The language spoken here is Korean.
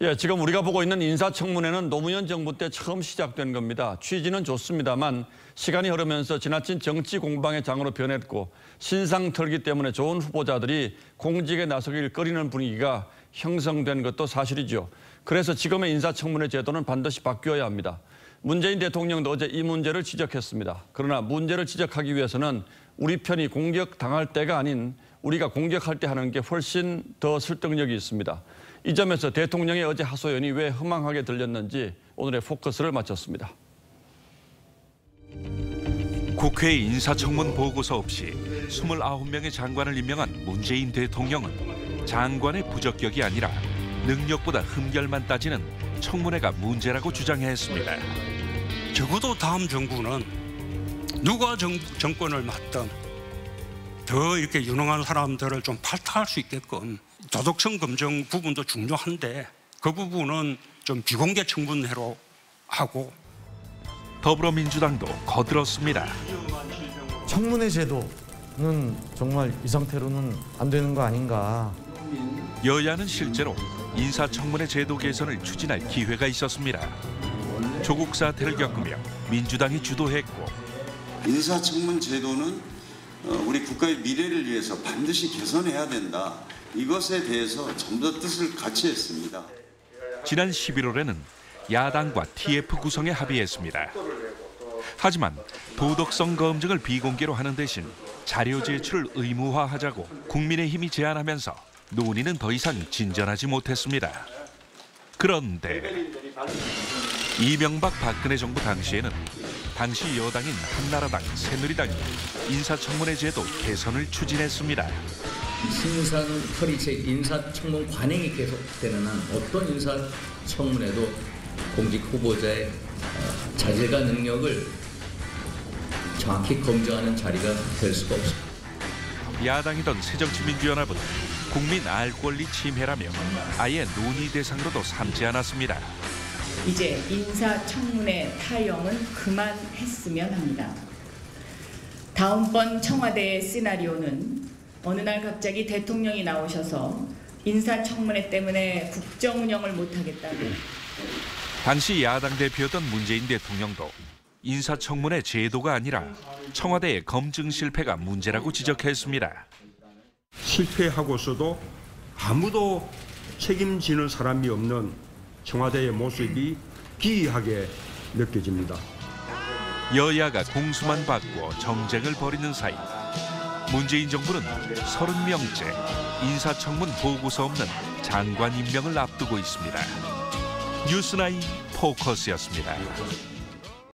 예, 지금 우리가 보고 있는 인사청문회는 노무현 정부 때 처음 시작된 겁니다. 취지는 좋습니다만 시간이 흐르면서 지나친 정치 공방의 장으로 변했고 신상 털기 때문에 좋은 후보자들이 공직에 나서길 꺼리는 분위기가 형성된 것도 사실이죠. 그래서 지금의 인사청문회 제도는 반드시 바뀌어야 합니다. 문재인 대통령도 어제 이 문제를 지적했습니다. 그러나 문제를 지적하기 위해서는 우리 편이 공격당할 때가 아닌 우리가 공격할 때 하는 게 훨씬 더 설득력이 있습니다. 이 점에서 대통령의 어제 하소연이 왜 허망하게 들렸는지 오늘의 포커스를 마쳤습니다. 국회 인사청문 보고서 없이 29명의 장관을 임명한 문재인 대통령은 장관의 부적격이 아니라 능력보다 흠결만 따지는 청문회가 문제라고 주장했습니다. 적어도 다음 정부는 누가 정권을 맡든 더 이렇게 유능한 사람들을 좀 발탁할 수 있게끔 도덕성 검증 부분도 중요한데 그 부분은 좀 비공개 청문회로 하고. 더불어민주당도 거들었습니다. 청문회 제도는 정말 이 상태로는 안 되는 거 아닌가. 여야는 실제로 인사청문회 제도 개선을 추진할 기회가 있었습니다. 조국 사태를 겪으며 민주당이 주도했고 인사청문 제도는 우리 국가의 미래를 위해서 반드시 개선해야 된다. 이것에 대해서 전부 다 뜻을 같이 했습니다. 지난 11월에는 야당과 TF 구성에 합의했습니다. 하지만 도덕성 검증을 비공개로 하는 대신 자료 제출을 의무화하자고 국민의힘이 제안하면서 논의는 더 이상 진전하지 못했습니다. 그런데 이명박 박근혜 정부 당시에는 당시 여당인 한나라당, 새누리당이 인사청문회 제도 개선을 추진했습니다. 신상 털이책 인사청문 관행이 계속되는 한 어떤 인사청문회도 공직 후보자의 자질과 능력을 정확히 검증하는 자리가 될 수가 없습니다. 야당이던 새정치민주연합은 국민 알 권리 침해라며 아예 논의 대상으로도 삼지 않았습니다. 이제 인사청문회 타령은 그만했으면 합니다. 다음번 청와대의 시나리오는 어느 날 갑자기 대통령이 나오셔서 인사청문회 때문에 국정 운영을 못하겠다고. 당시 야당 대표였던 문재인 대통령도 인사청문회 제도가 아니라 청와대의 검증 실패가 문제라고 지적했습니다. 실패하고서도 아무도 책임지는 사람이 없는 청와대의 모습이 기이하게 느껴집니다. 여야가 공수만 받고 정쟁을 벌이는 사이 문재인 정부는 30명째 인사청문 보고서 없는 장관 임명을 앞두고 있습니다. 뉴스나인 포커스였습니다.